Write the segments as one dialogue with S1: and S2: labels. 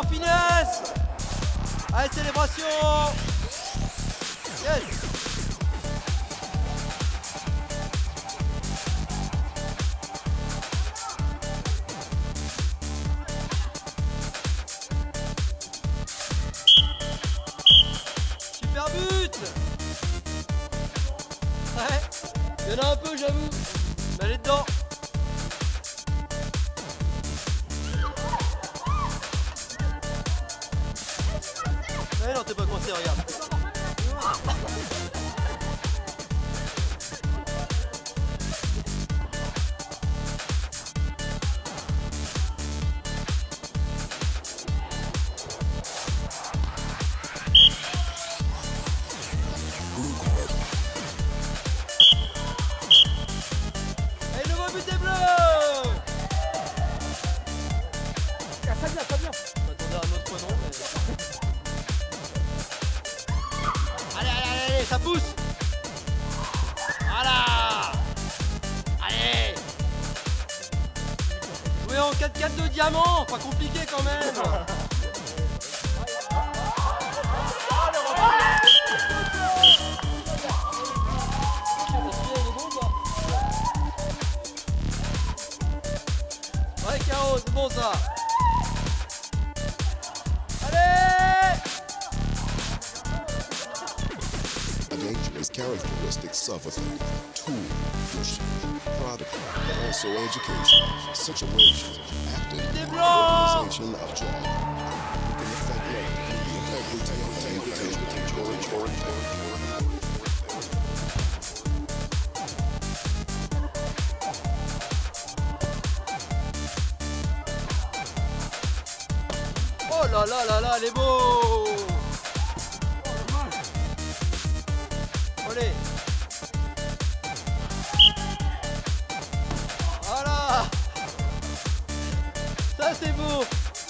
S1: en finesse. Allez, célébration. Yes. Super but. Ouais, il y en a un peu, j'avoue. Mais elle est dedans. Ouais, non, t'es pas coincé, regarde. Et le nouveau but est bleu.
S2: Ça vient, ça vient.
S1: J'attendais un autre nom, mais... Allez, ça pousse. Voilà. Allez. Jouer en 4-4 de diamant, pas compliqué quand même. Ouais, Caro, c'est bon ça. Allez.
S3: A dangerous characteristics of a tool, machine, product, but also education, situation, active, organization of job. It can affect the integrity of the
S1: Oh là là là là, elle est beau. Allez. Voilà. Ça c'est beau.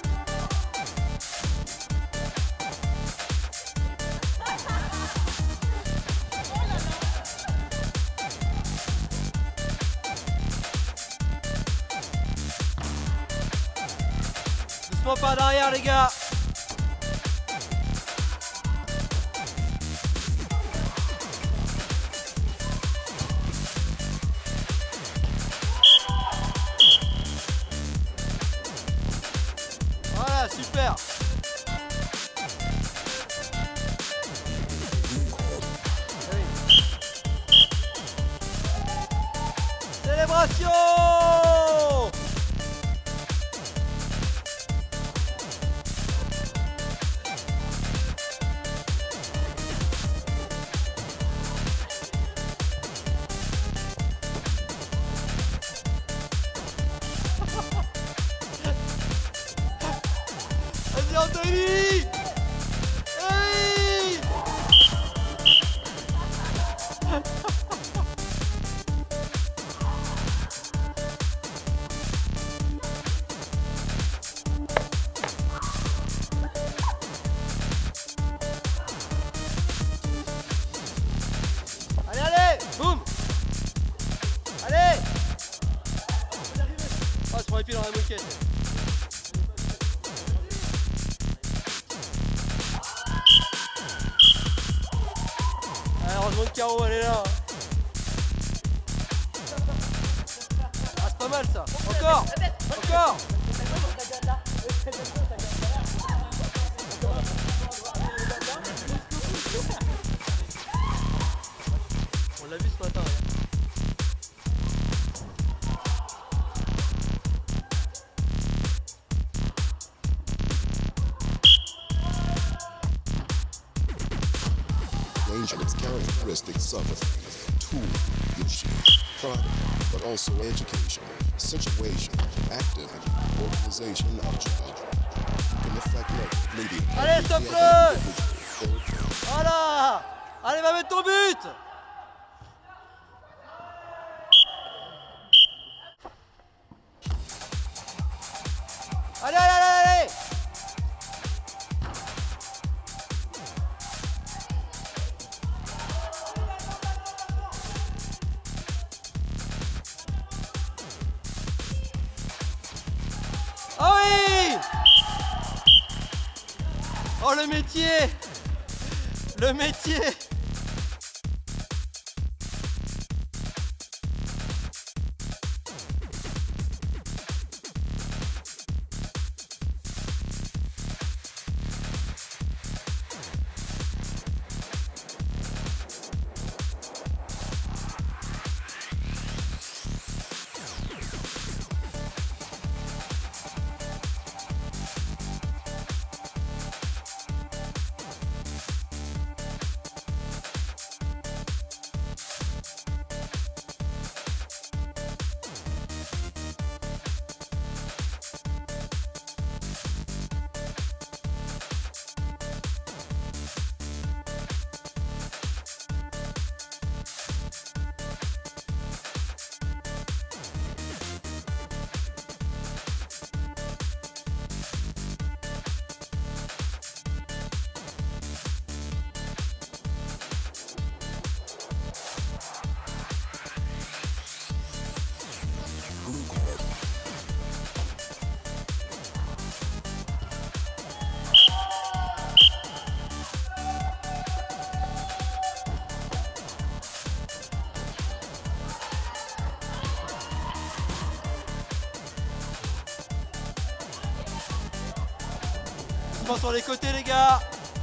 S1: Doucement par derrière les gars. Voilà, super. Célébration. Vas-y Anthony. Hey. Allez, allez, boum. Allez. Ah, je prends les pieds dans la moquette. Heureusement que Caro elle est là. Ah c'est pas mal ça. Encore. Encore. On l'a vu ce matin.
S3: dangerous characteristics of a tool, machine, product, but also education, situation, active, organization of job. You can affect negatively the
S1: Allez, stop-le! Voilà! Allez, va mettre ton but! Allez, allez, allez, allez! Ah oui! Oh le métier! Le métier! Sur les côtés les gars.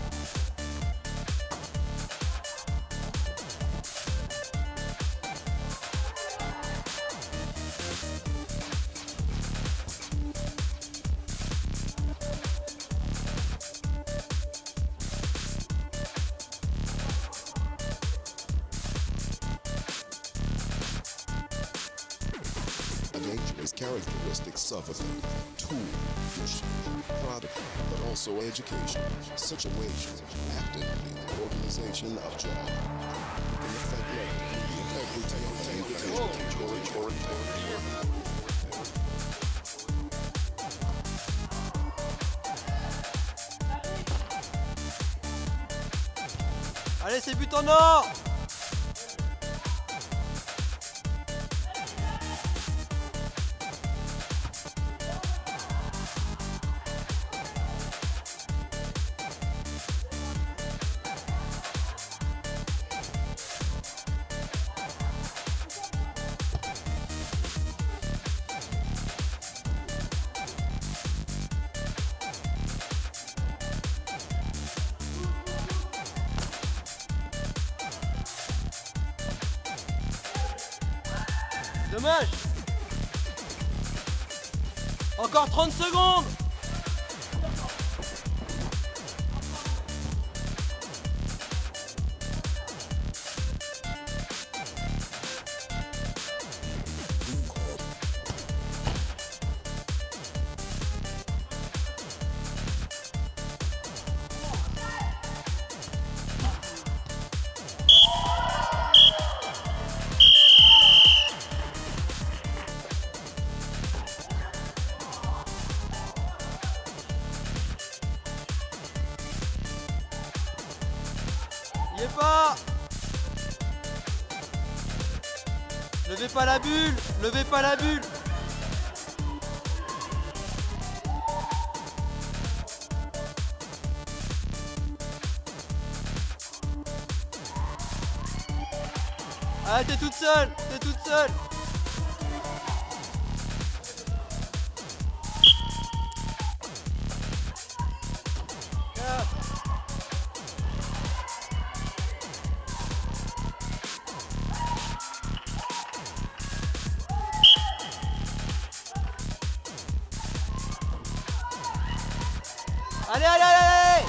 S3: Dangerous characteristics of a tool, machine, product, but also education, situation, activity, organization of job. In effect,
S1: Allez, c'est but en or! Dommage. Encore 30 secondes. Y est pas. Levez pas la bulle. Levez pas la bulle. Ah, t'es toute seule. T'es toute seule. Allez, allez, allez, allez.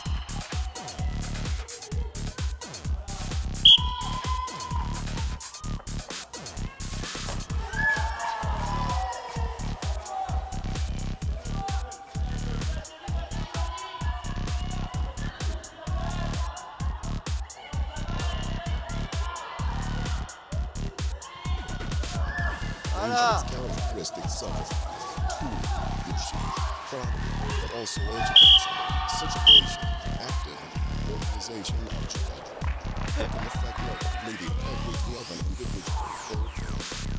S1: Voilà.
S3: characteristics of a tool, machine, product, but also education, situation, activity, organization of job. In effect, the integrity of an individual.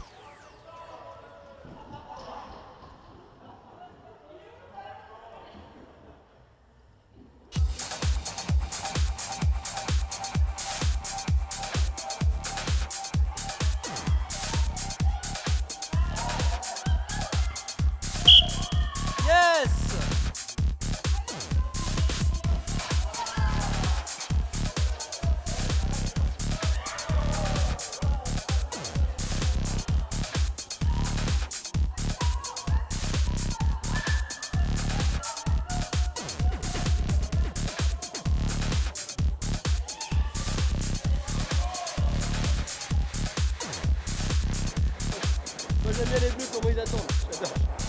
S1: J'aime bien les bleus, comment ils attendent. J'adore.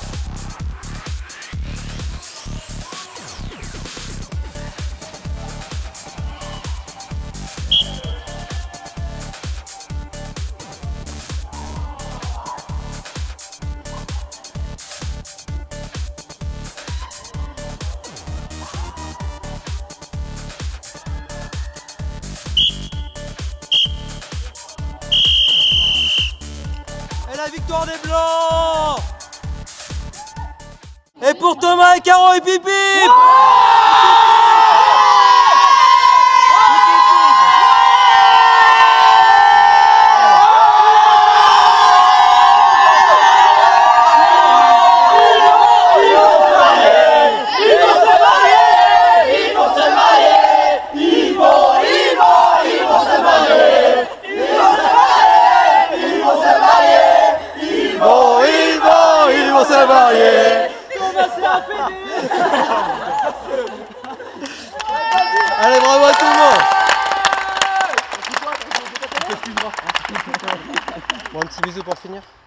S1: Et la victoire des Blancs. Et pour Thomas et Caro et Pipi. Ils vont se marier. Allez, bravo à tout le monde. Bon, un petit bisou pour finir.